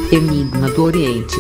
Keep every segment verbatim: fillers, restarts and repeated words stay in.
Enigma do Oriente.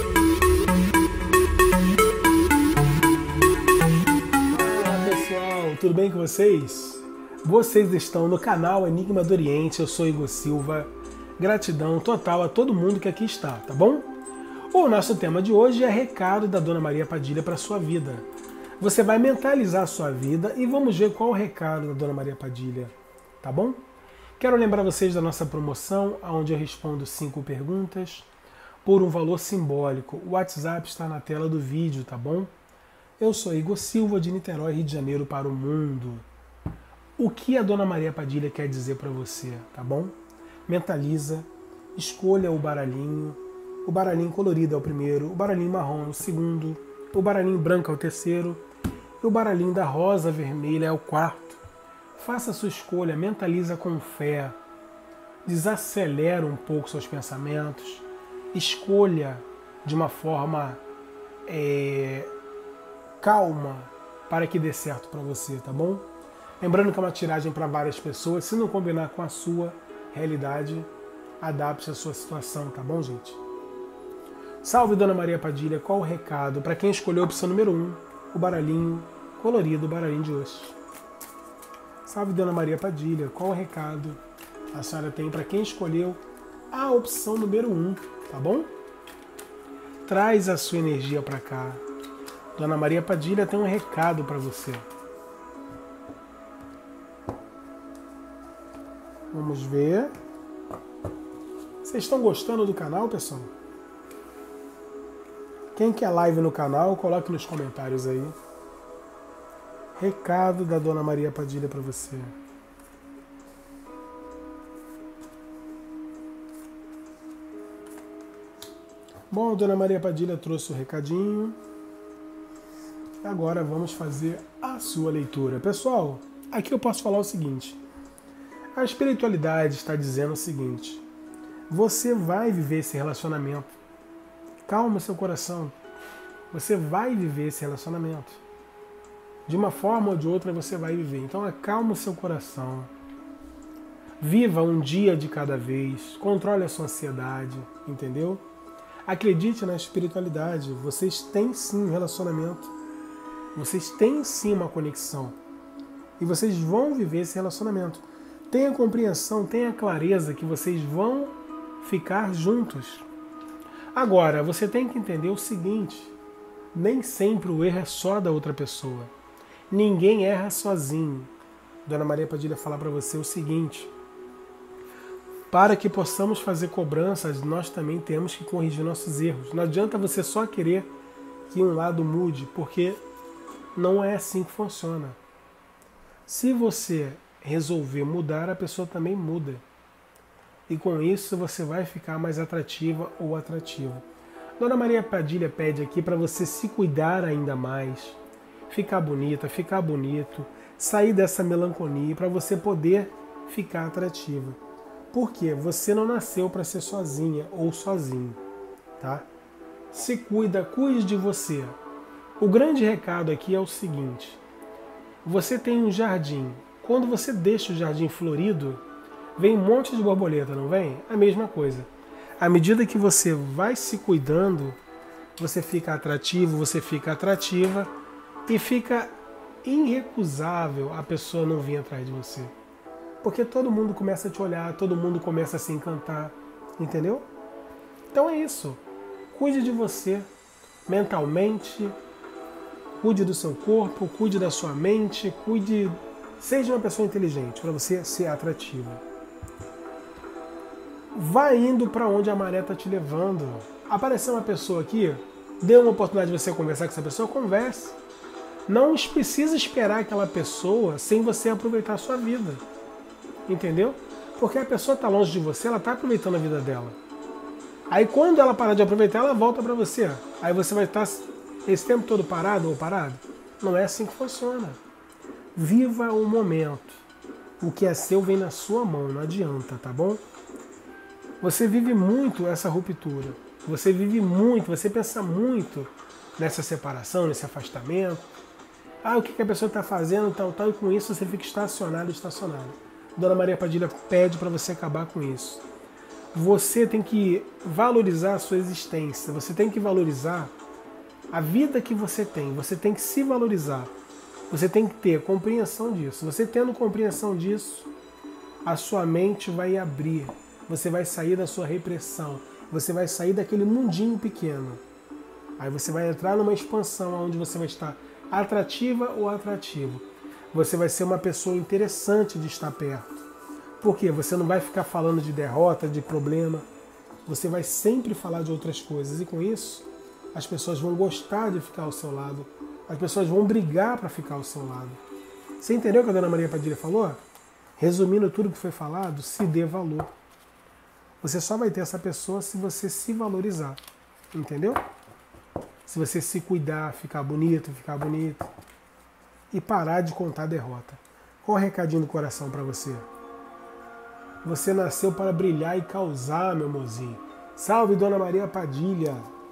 Olá pessoal, tudo bem com vocês? Vocês estão no canal Enigma do Oriente, eu sou Igor Silva. Gratidão total a todo mundo que aqui está, tá bom? O nosso tema de hoje é recado da Dona Maria Padilha para a sua vida. Você vai mentalizar a sua vida e vamos ver qual o recado da Dona Maria Padilha, tá bom? Quero lembrar vocês da nossa promoção, onde eu respondo cinco perguntas por um valor simbólico. O WhatsApp está na tela do vídeo, tá bom? Eu sou Igor Silva, de Niterói, Rio de Janeiro, para o mundo. O que a Dona Maria Padilha quer dizer para você, tá bom? Mentaliza, escolha o baralhinho. O baralhinho colorido é o primeiro, o baralhinho marrom é o segundo, o baralhinho branco é o terceiro e o baralhinho da rosa vermelha é o quarto. Faça a sua escolha, mentaliza com fé, desacelera um pouco seus pensamentos, escolha de uma forma é, calma para que dê certo para você, tá bom? Lembrando que é uma tiragem para várias pessoas, se não combinar com a sua realidade, adapte a sua situação, tá bom, gente? Salve Dona Maria Padilha, qual o recado para quem escolheu a opção número um, o baralhinho colorido, o baralhinho de hoje? Salve Dona Maria Padilha, qual o recado a senhora tem para quem escolheu a opção número um, tá bom? Traz a sua energia para cá. Dona Maria Padilha tem um recado para você. Vamos ver. Vocês estão gostando do canal, pessoal? Quem quer live no canal, coloque nos comentários aí. Recado da Dona Maria Padilha para você. Bom, a Dona Maria Padilha trouxe o recadinho. Agora vamos fazer a sua leitura. Pessoal, aqui eu posso falar o seguinte. A espiritualidade está dizendo o seguinte. Você vai viver esse relacionamento. Calma seu coração. Você vai viver esse relacionamento. De uma forma ou de outra você vai viver. Então acalma o seu coração. Viva um dia de cada vez. Controle a sua ansiedade. Entendeu? Acredite na espiritualidade. Vocês têm sim um relacionamento. Vocês têm sim uma conexão. E vocês vão viver esse relacionamento. Tenha compreensão, tenha clareza que vocês vão ficar juntos. Agora, você tem que entender o seguinte. Nem sempre o erro é só da outra pessoa. Ninguém erra sozinho. Dona Maria Padilha falar para você o seguinte. Para que possamos fazer cobranças, nós também temos que corrigir nossos erros. Não adianta você só querer que um lado mude, porque não é assim que funciona. Se você resolver mudar, a pessoa também muda. E com isso você vai ficar mais atrativa ou atrativo. Dona Maria Padilha pede aqui para você se cuidar ainda mais, ficar bonita, ficar bonito, sair dessa melancolia para você poder ficar atrativa. Por quê? Você não nasceu para ser sozinha ou sozinho, tá? Se cuida, cuide de você. O grande recado aqui é o seguinte. Você tem um jardim. Quando você deixa o jardim florido, vem um monte de borboleta, não vem? A mesma coisa. À medida que você vai se cuidando, você fica atrativo, você fica atrativa e fica irrecusável a pessoa não vir atrás de você. Porque todo mundo começa a te olhar, todo mundo começa a se encantar, entendeu? Então é isso. Cuide de você mentalmente, cuide do seu corpo, cuide da sua mente, cuide... Seja uma pessoa inteligente para você ser atrativa. Vá indo para onde a maré está te levando. Apareceu uma pessoa aqui, dê uma oportunidade de você conversar com essa pessoa, converse. Não precisa esperar aquela pessoa sem você aproveitar a sua vida. Entendeu? Porque a pessoa está longe de você, ela está aproveitando a vida dela. Aí quando ela parar de aproveitar, ela volta para você. Aí você vai estar esse tempo todo parado ou parado? Não é assim que funciona. Viva o momento. O que é seu vem na sua mão, não adianta, tá bom? Você vive muito essa ruptura. Você vive muito, você pensa muito nessa separação, nesse afastamento. Ah, o que a pessoa está fazendo, tal, tal, e com isso você fica estacionado, estacionado. Dona Maria Padilha pede para você acabar com isso. você tem que valorizar a sua existência, você tem que valorizar a vida que você tem, você tem que se valorizar, você tem que ter compreensão disso. Você tendo compreensão disso, a sua mente vai abrir, você vai sair da sua repressão, você vai sair daquele mundinho pequeno. Aí você vai entrar numa expansão onde você vai estar atrativa ou atrativo. Você vai ser uma pessoa interessante de estar perto. Por quê? Você não vai ficar falando de derrota, de problema. Você vai sempre falar de outras coisas. E com isso, as pessoas vão gostar de ficar ao seu lado. As pessoas vão brigar para ficar ao seu lado. Você entendeu o que a Dona Maria Padilha falou? Resumindo tudo que foi falado, se dê valor. Você só vai ter essa pessoa se você se valorizar. Entendeu? Se você se cuidar, ficar bonito, ficar bonito. E parar de contar derrota. Qual o recadinho do coração para você? Você nasceu para brilhar e causar, meu mozinho. Salve, Dona Maria Padilha.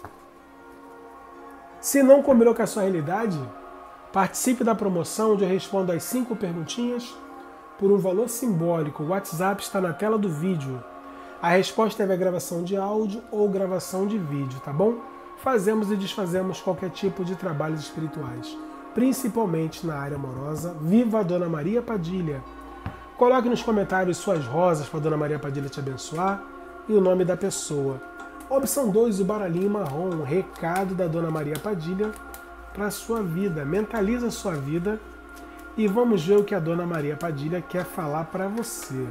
Se não combinou com a sua realidade, participe da promoção onde eu respondo as cinco perguntinhas por um valor simbólico. O WhatsApp está na tela do vídeo. A resposta é a gravação de áudio ou gravação de vídeo, tá bom? Fazemos e desfazemos qualquer tipo de trabalhos espirituais, principalmente na área amorosa. Viva a Dona Maria Padilha! Coloque nos comentários suas rosas para a Dona Maria Padilha te abençoar e o nome da pessoa. Opção dois, o baralhinho marrom, um recado da Dona Maria Padilha para a sua vida. Mentaliza a sua vida e vamos ver o que a Dona Maria Padilha quer falar para você.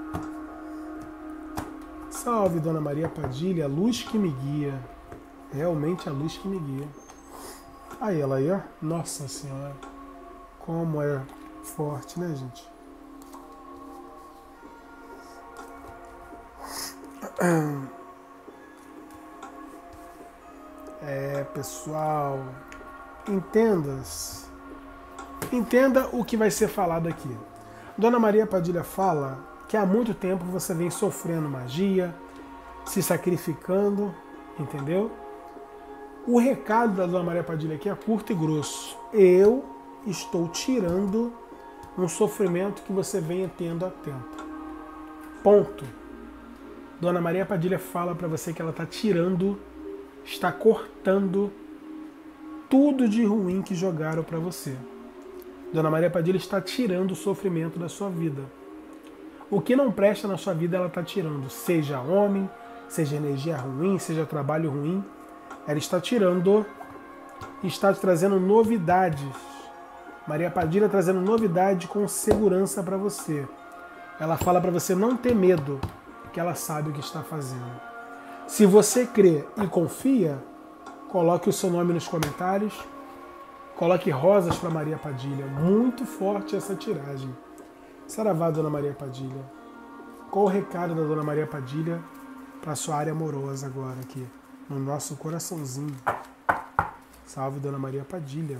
Salve, Dona Maria Padilha, a luz que me guia. Realmente a luz que me guia. Aí ela aí, ó. Nossa Senhora. Como é forte, né, gente? É, pessoal, entendas, entenda o que vai ser falado aqui. Dona Maria Padilha fala que há muito tempo você vem sofrendo magia, se sacrificando, entendeu? O recado da Dona Maria Padilha aqui é curto e grosso. Eu estou tirando um sofrimento que você venha tendo há tempo. Ponto. Dona Maria Padilha fala para você que ela está tirando, está cortando tudo de ruim que jogaram para você. Dona Maria Padilha está tirando o sofrimento da sua vida. O que não presta na sua vida ela está tirando, seja homem, seja energia ruim, seja trabalho ruim, ela está tirando e está trazendo novidades. Maria Padilha trazendo novidade com segurança para você. Ela fala para você não ter medo, que ela sabe o que está fazendo. Se você crê e confia, coloque o seu nome nos comentários, coloque rosas para Maria Padilha. Muito forte essa tiragem. Saravá, Dona Maria Padilha. Qual o recado da Dona Maria Padilha para a sua área amorosa agora aqui, no nosso coraçãozinho? Salve, Dona Maria Padilha.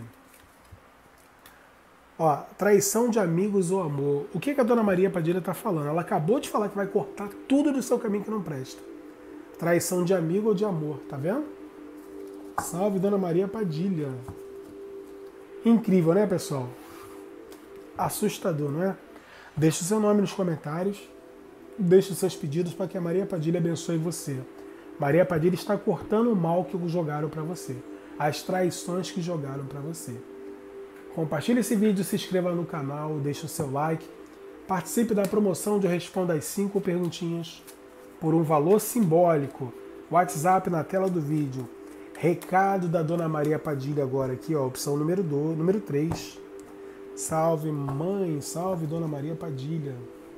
Ó, traição de amigos ou amor. O que, que a Dona Maria Padilha está falando? Ela acabou de falar que vai cortar tudo do seu caminho que não presta. Traição de amigo ou de amor, tá vendo? Salve, Dona Maria Padilha. Incrível, né, pessoal? Assustador, não é? Deixe o seu nome nos comentários. Deixe os seus pedidos para que a Maria Padilha abençoe você. Maria Padilha está cortando o mal que jogaram para você. As traições que jogaram para você. Compartilhe esse vídeo, se inscreva no canal, deixe o seu like. Participe da promoção de Eu Respondo as cinco perguntinhas por um valor simbólico. WhatsApp na tela do vídeo. Recado da Dona Maria Padilha agora aqui, ó, opção número dois, número três. Salve, mãe, salve, Dona Maria Padilha.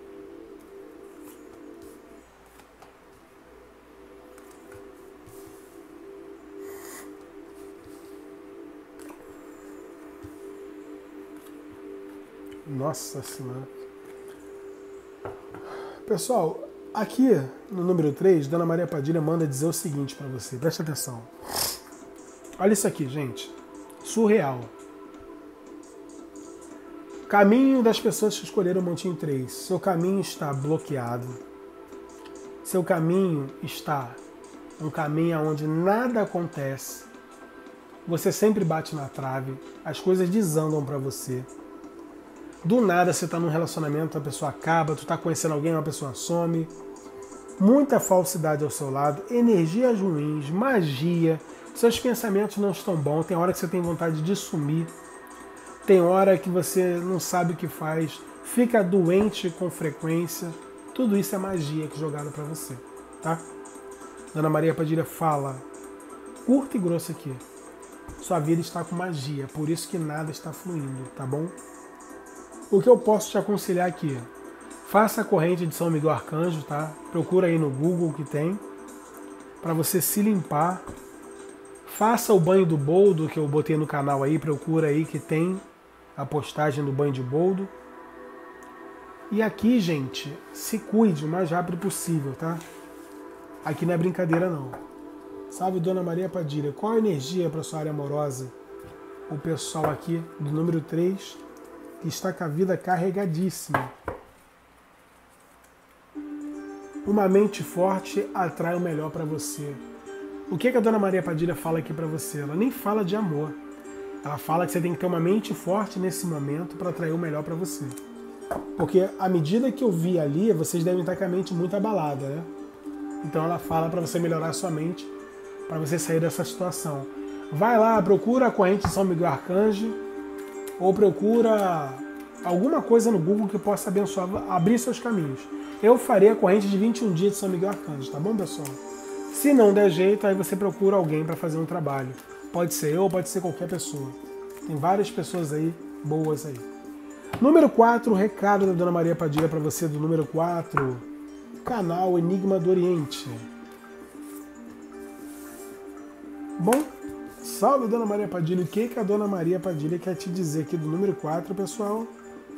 Nossa Senhora. Pessoal, aqui no número três, Dona Maria Padilha manda dizer o seguinte para você. Presta atenção. Olha isso aqui, gente. Surreal. Caminho das pessoas que escolheram o Montinho três. Seu caminho está bloqueado. Seu caminho está um caminho onde nada acontece. Você sempre bate na trave. As coisas desandam para você. Do nada você está num relacionamento, a pessoa acaba, tu está conhecendo alguém, uma pessoa some. muita falsidade ao seu lado, energias ruins, magia, seus pensamentos não estão bons, tem hora que você tem vontade de sumir, tem hora que você não sabe o que faz, fica doente com frequência, tudo isso é magia que é jogada para você, tá? Dona Maria Padilha fala, curto e grosso aqui, sua vida está com magia, por isso que nada está fluindo, tá bom? O que eu posso te aconselhar aqui? Faça a corrente de São Miguel Arcanjo, tá? Procura aí no Google que tem, para você se limpar. Faça o banho do boldo, que eu botei no canal aí, procura aí que tem a postagem do banho de boldo. E aqui, gente, se cuide o mais rápido possível, tá? Aqui não é brincadeira não. Sabe, Dona Maria Padilha, qual a energia para sua área amorosa? O pessoal aqui do número três, que está com a vida carregadíssima. Uma mente forte atrai o melhor para você. O que, que a Dona Maria Padilha fala aqui para você? Ela nem fala de amor. Ela fala que você tem que ter uma mente forte nesse momento para atrair o melhor para você. Porque à medida que eu vi ali, vocês devem estar com a mente muito abalada, né? Então ela fala para você melhorar a sua mente, para você sair dessa situação. Vai lá, procura a corrente de São Miguel Arcanjo, ou procura alguma coisa no Google que possa abençoar, abrir seus caminhos. Eu farei a corrente de vinte e um dias de São Miguel Arcanjo, tá bom, pessoal? Se não der jeito, aí você procura alguém para fazer um trabalho. Pode ser eu, pode ser qualquer pessoa. Tem várias pessoas aí, boas aí. Número quatro, recado da Dona Maria Padilha para você do número quatro. Canal Enigma do Oriente. Bom, salve Dona Maria Padilha. O que, que a Dona Maria Padilha quer te dizer aqui do número quatro, pessoal?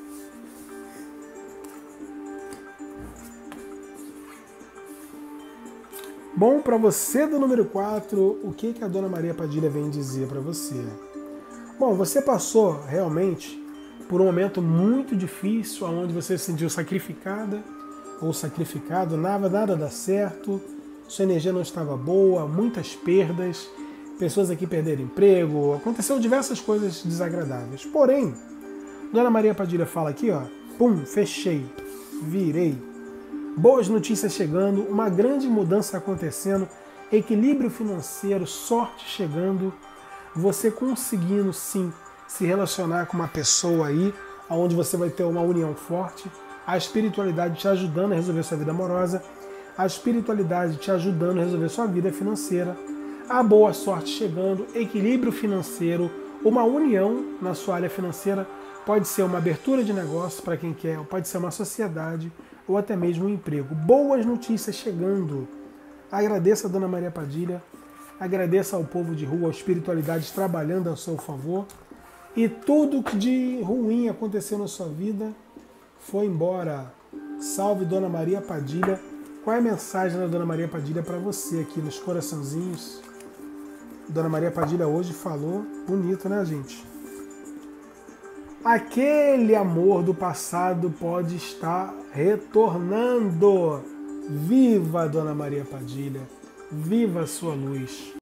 Bom, para você do número quatro, o que, que a Dona Maria Padilha vem dizer para você? Bom, você passou realmente por um momento muito difícil, onde você se sentiu sacrificada ou sacrificado, nada, nada dá certo, sua energia não estava boa, muitas perdas, pessoas aqui perderam emprego, aconteceu diversas coisas desagradáveis. Porém, Dona Maria Padilha fala aqui, ó, pum, fechei, virei. Boas notícias chegando, uma grande mudança acontecendo, equilíbrio financeiro, sorte chegando, você conseguindo sim se relacionar com uma pessoa aí, onde você vai ter uma união forte, a espiritualidade te ajudando a resolver sua vida amorosa, a espiritualidade te ajudando a resolver sua vida financeira, a boa sorte chegando, equilíbrio financeiro, uma união na sua área financeira, pode ser uma abertura de negócio para quem quer, pode ser uma sociedade, ou até mesmo um emprego. Boas notícias chegando. Agradeça a Dona Maria Padilha, agradeça ao povo de rua, a espiritualidade trabalhando ao seu favor. E tudo que de ruim aconteceu na sua vida foi embora. Salve Dona Maria Padilha. Qual é a mensagem da Dona Maria Padilha para você aqui nos coraçãozinhos? Dona Maria Padilha hoje falou bonito, né, gente? Aquele amor do passado pode estar retornando. Viva Dona Maria Padilha, viva a sua luz.